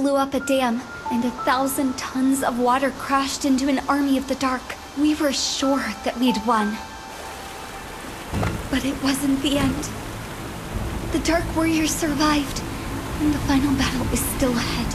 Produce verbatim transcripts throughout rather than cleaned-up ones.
blew up a dam, and a thousand tons of water crashed into an army of the dark. We were sure that we'd won. But it wasn't the end. The Dark Warriors survived, and the final battle is still ahead.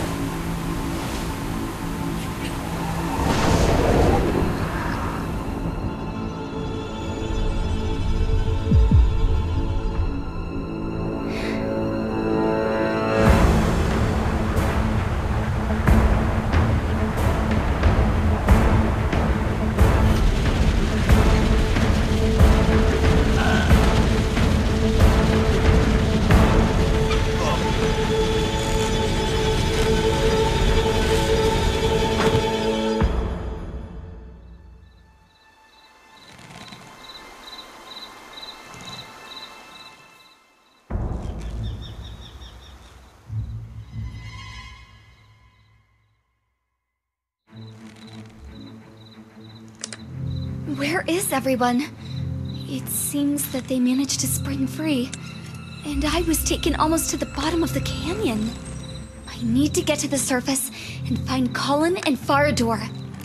Where is everyone? It seems that they managed to spring free, and I was taken almost to the bottom of the canyon. I need to get to the surface and find Colin and Farador.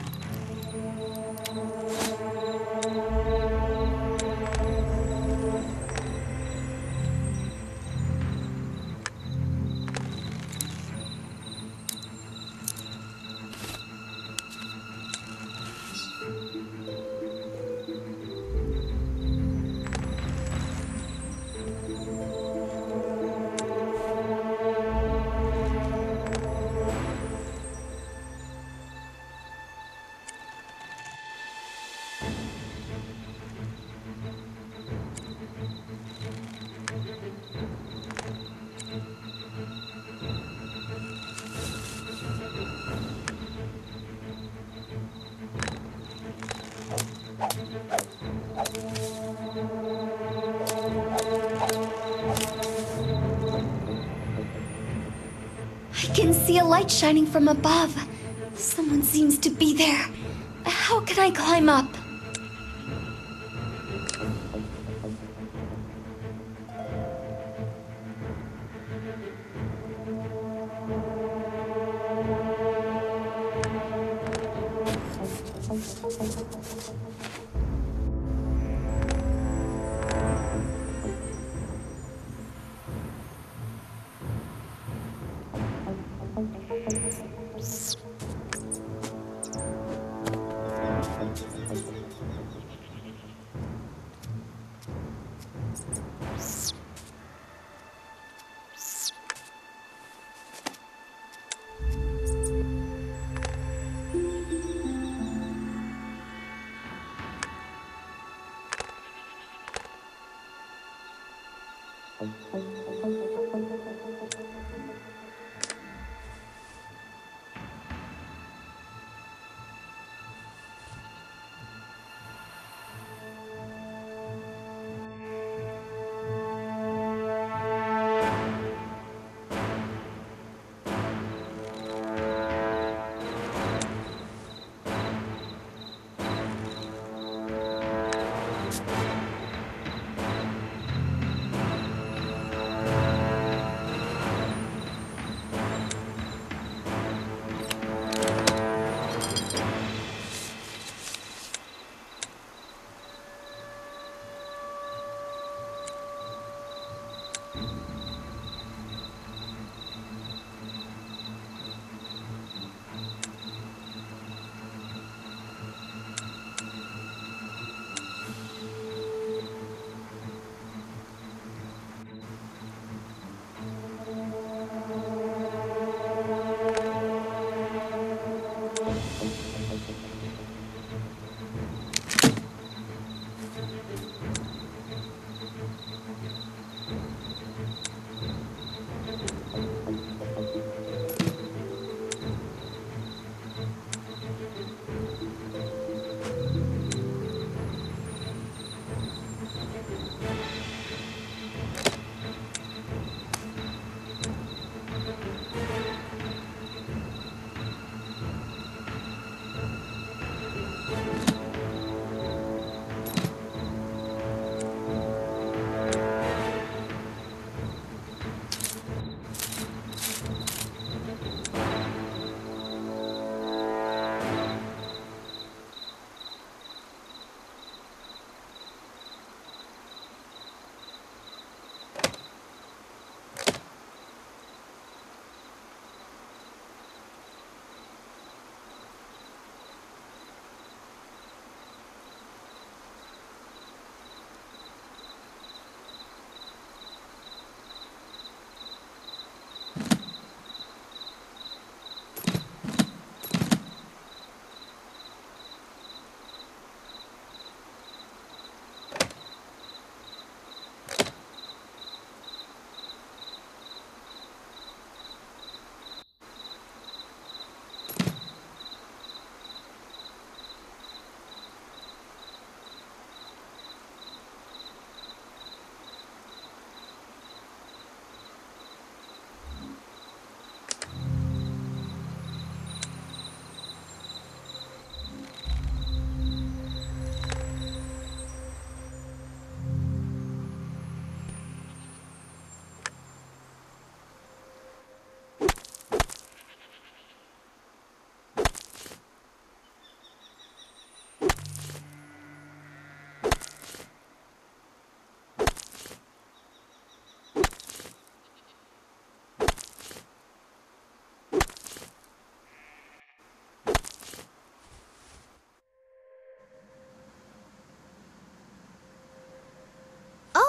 I can see a light shining from above. Someone seems to be there. How can I climb up?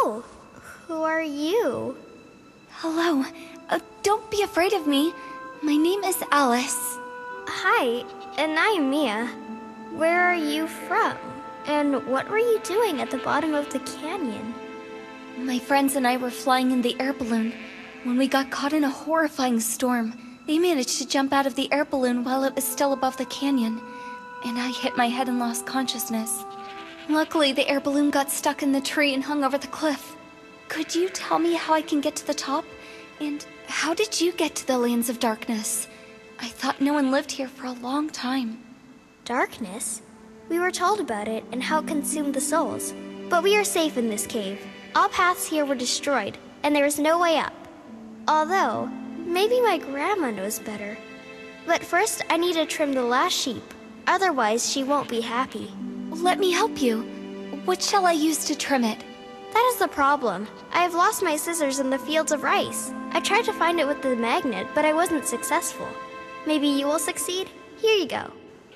Oh, who are you? Hello. Uh, don't be afraid of me. My name is Alice. Hi, and I'm Mia. Where are you from? And what were you doing at the bottom of the canyon? My friends and I were flying in the air balloon when we got caught in a horrifying storm. They managed to jump out of the air balloon while it was still above the canyon, and I hit my head and lost consciousness. Luckily, the air balloon got stuck in the tree and hung over the cliff. Could you tell me how I can get to the top? And how did you get to the Lands of Darkness? I thought no one lived here for a long time. Darkness? We were told about it and how it consumed the souls. But we are safe in this cave. All paths here were destroyed, and there is no way up. Although, maybe my grandma knows better. But first, I need to trim the last sheep. Otherwise, she won't be happy. Let me help you. What shall I use to trim it? That is the problem. I have lost my scissors in the fields of rice. I tried to find it with the magnet, but I wasn't successful. Maybe you will succeed? Here you go.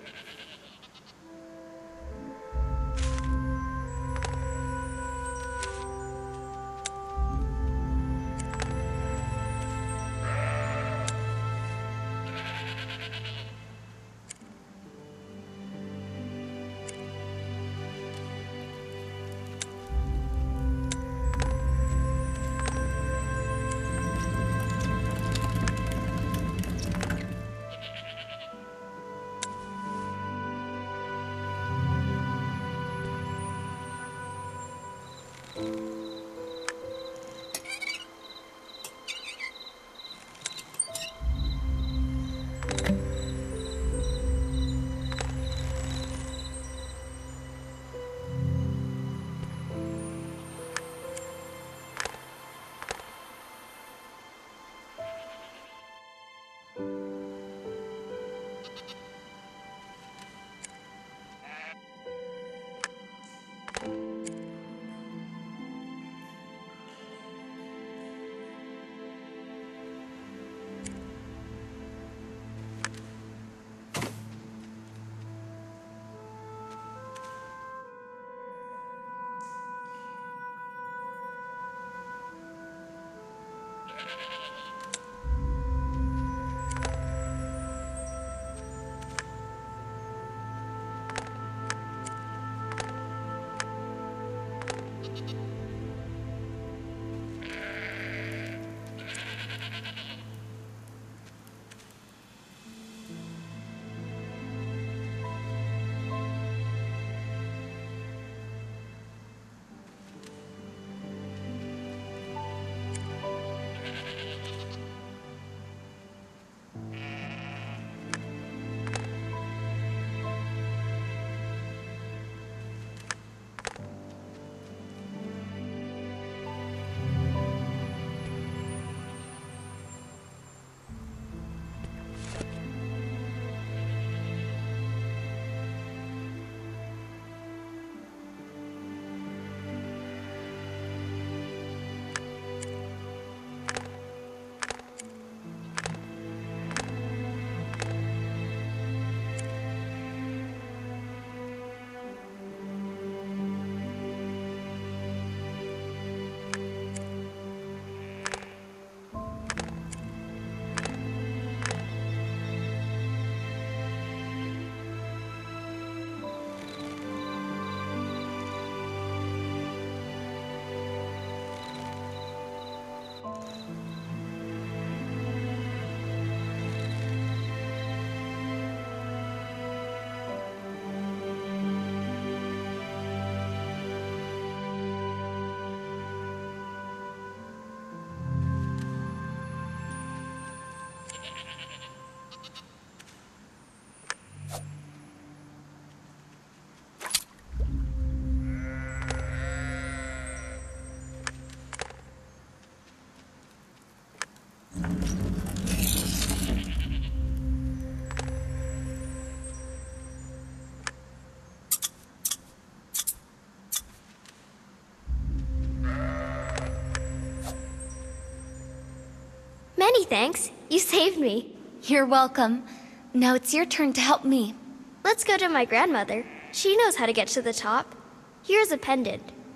Many thanks. You saved me. You're welcome. Now it's your turn to help me. Let's go to my grandmother. She knows how to get to the top. Here's a pendant.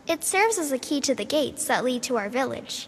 It serves as a key to the gates that lead to our village.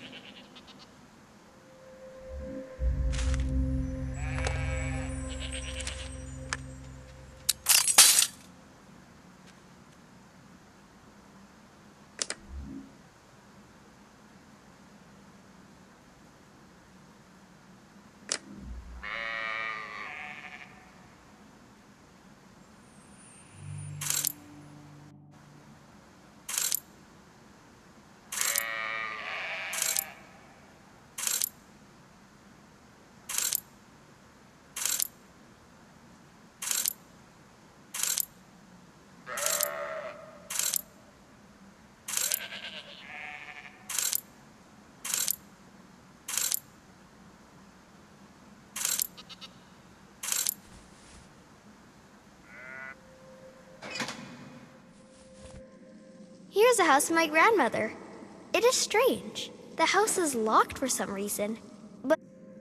Here's the house of my grandmother. It is strange. The house is locked for some reason. But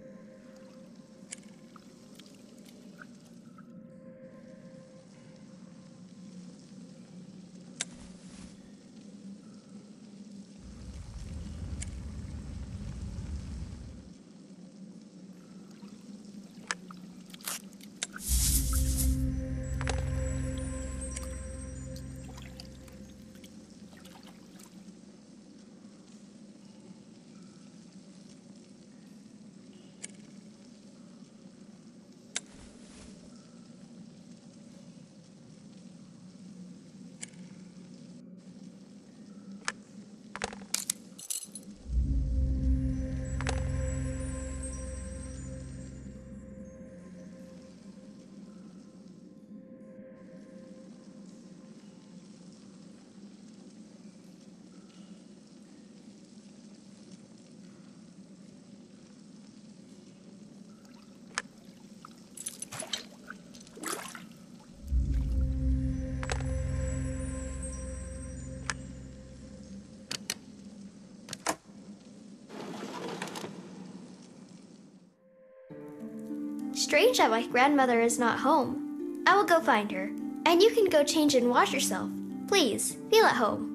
strange that my grandmother is not home. I will go find her, and you can go change and wash yourself. Please, feel at home.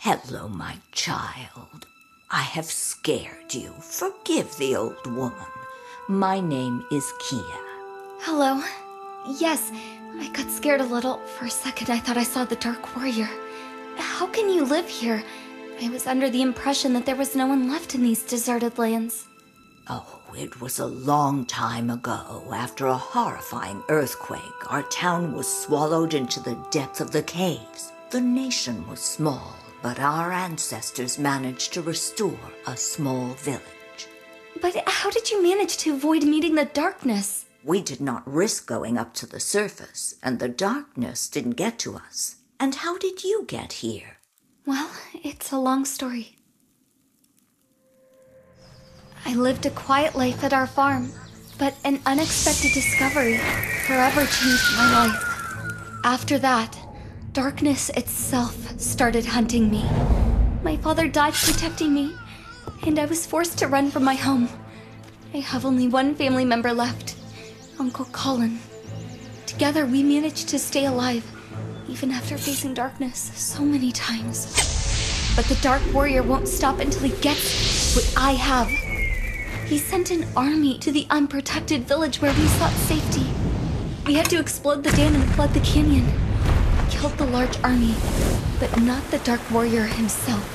Hello, my child. I have scared you. Forgive the old woman. My name is Kia. Hello. Yes, I got scared a little. For a second, I thought I saw the Dark Warrior. How can you live here? I was under the impression that there was no one left in these deserted lands. Oh, it was a long time ago. After a horrifying earthquake, our town was swallowed into the depth of the caves. The nation was small, but our ancestors managed to restore a small village. But how did you manage to avoid meeting the darkness? We did not risk going up to the surface, and the darkness didn't get to us. And how did you get here? Well, it's a long story. I lived a quiet life at our farm, but an unexpected discovery forever changed my life. After that, darkness itself started hunting me. My father died protecting me, and I was forced to run from my home. I have only one family member left, Uncle Colin. Together, we managed to stay alive, even after facing darkness so many times. But the Dark Warrior won't stop until he gets what I have. He sent an army to the unprotected village where we sought safety. We had to explode the dam and flood the canyon. We killed the large army, but not the Dark Warrior himself.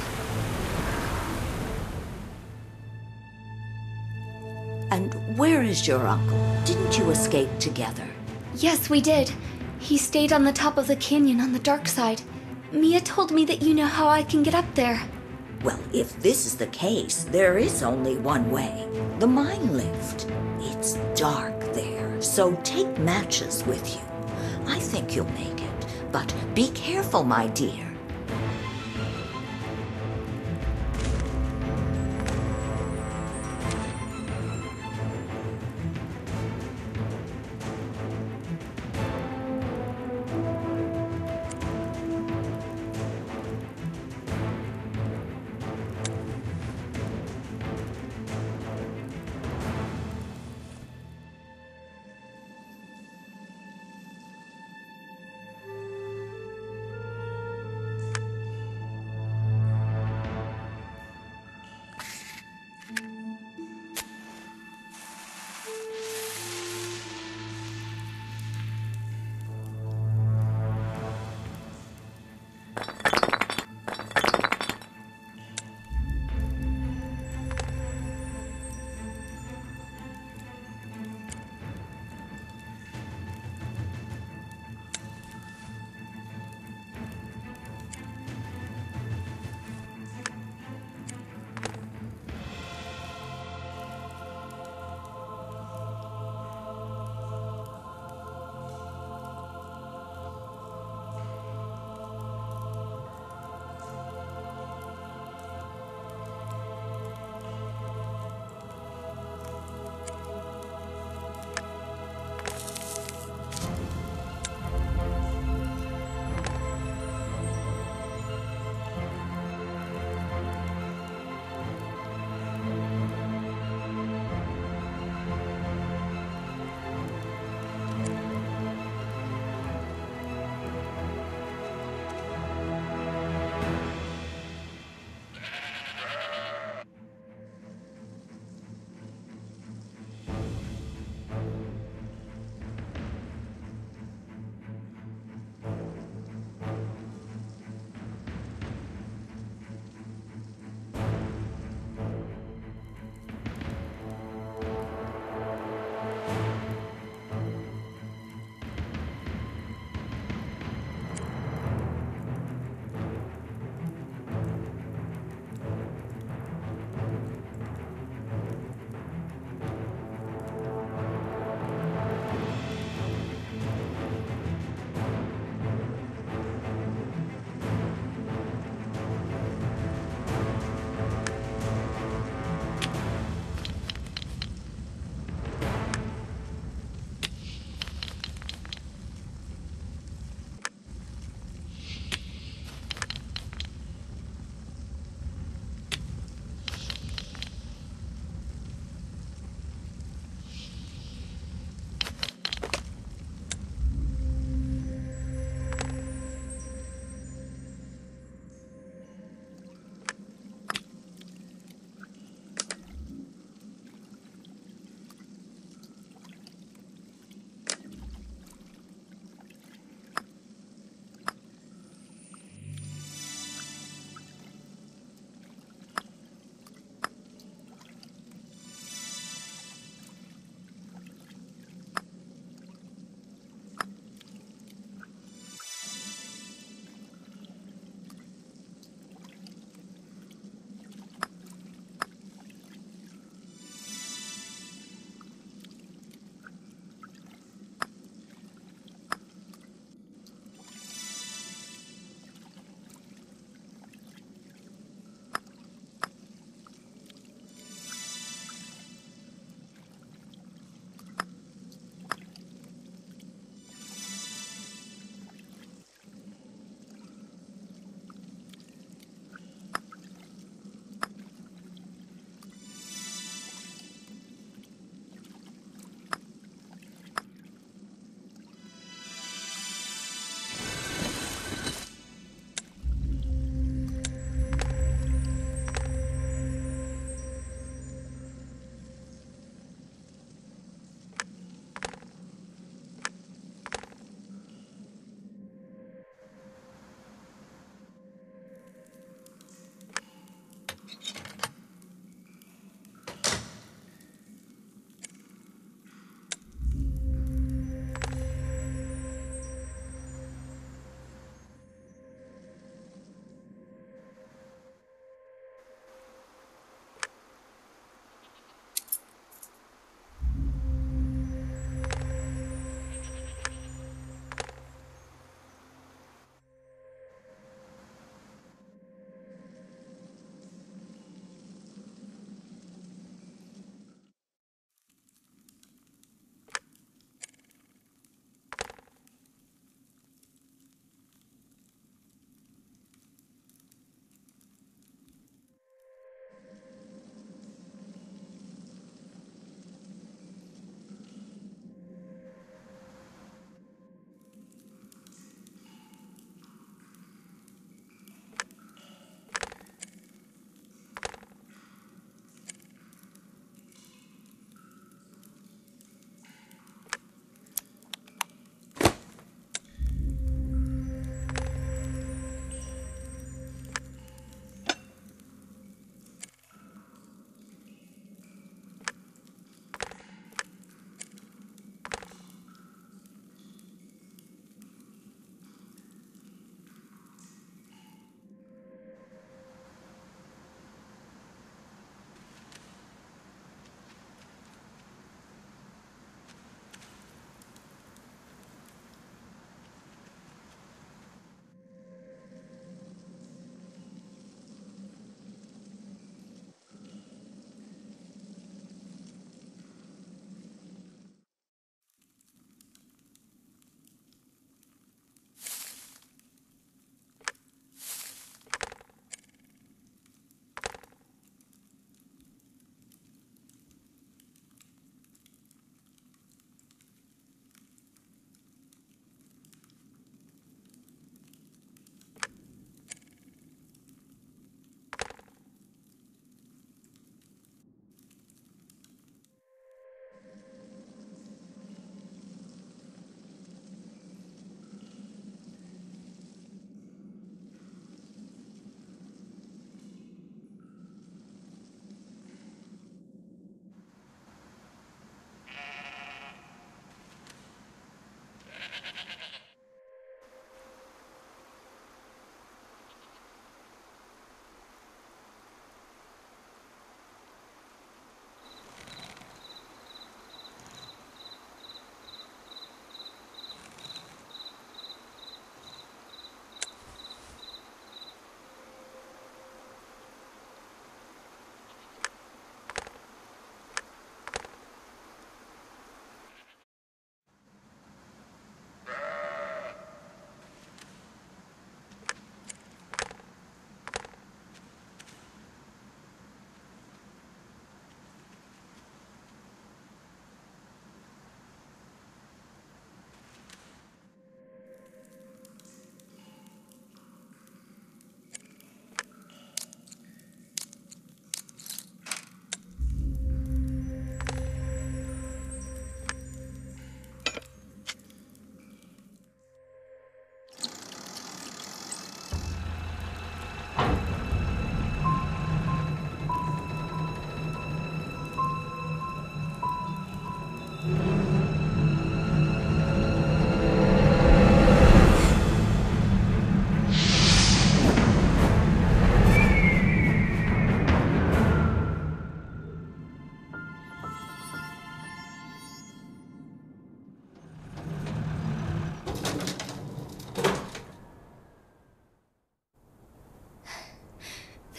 And where is your uncle? Didn't you escape together? Yes, we did. He stayed on the top of the canyon on the dark side. Mia told me that you know how I can get up there. Well, if this is the case, there is only one way. The mine lift. It's dark there, so take matches with you. I think you'll make it, but be careful, my dear.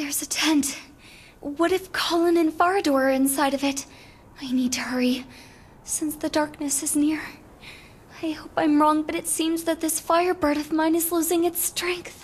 There's a tent. What if Colin and Farador are inside of it? I need to hurry, since the darkness is near. I hope I'm wrong, but it seems that this firebird of mine is losing its strength.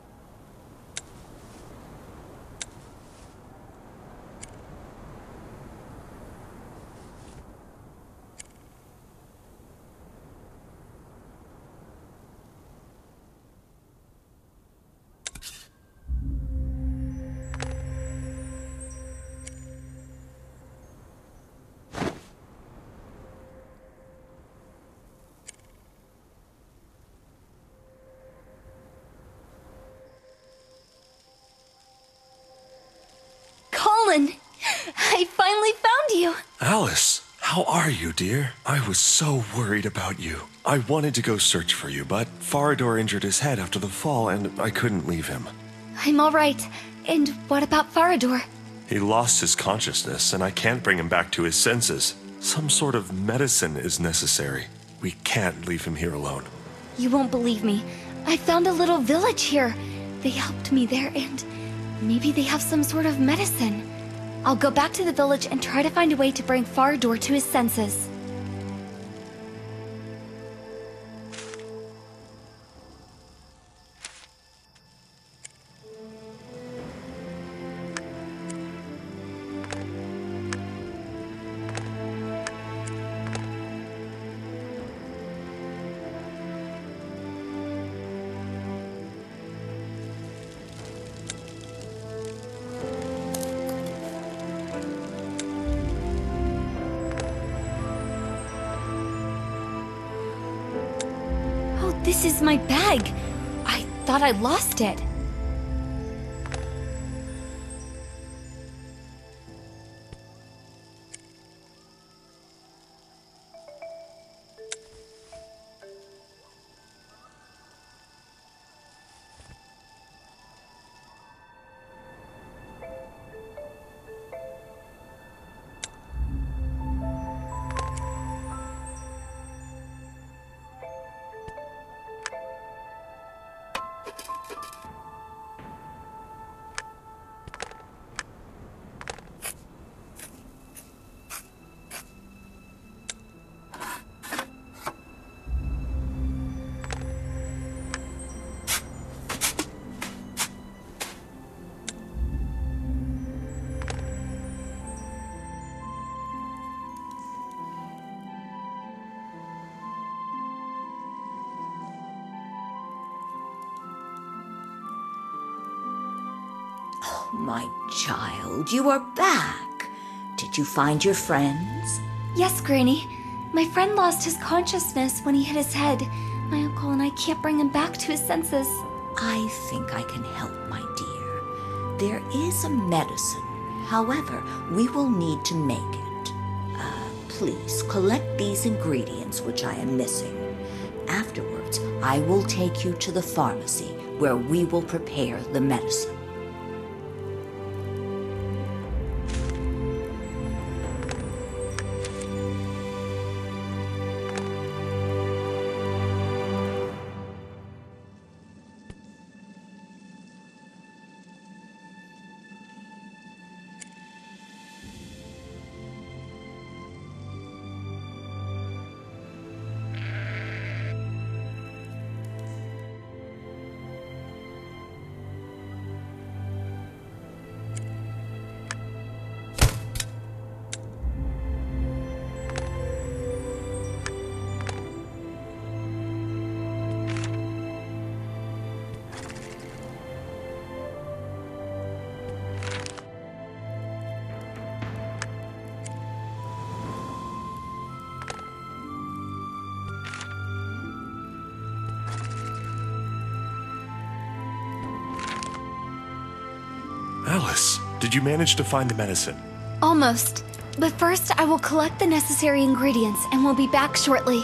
I finally found you! Alice, how are you, dear? I was so worried about you. I wanted to go search for you, but Farador injured his head after the fall and I couldn't leave him. I'm alright. And what about Farador? He lost his consciousness and I can't bring him back to his senses. Some sort of medicine is necessary. We can't leave him here alone. You won't believe me. I found a little village here. They helped me there and maybe they have some sort of medicine. I'll go back to the village and try to find a way to bring Farador to his senses. This is my bag. I thought I lost it. My child, you are back. Did you find your friends? Yes, Granny. My friend lost his consciousness when he hit his head. My uncle and I can't bring him back to his senses. I think I can help, my dear. There is a medicine. However, we will need to make it. Uh, please collect these ingredients which I am missing. Afterwards, I will take you to the pharmacy where we will prepare the medicine. Alice, did you manage to find the medicine? Almost. But first, I will collect the necessary ingredients and we'll be back shortly.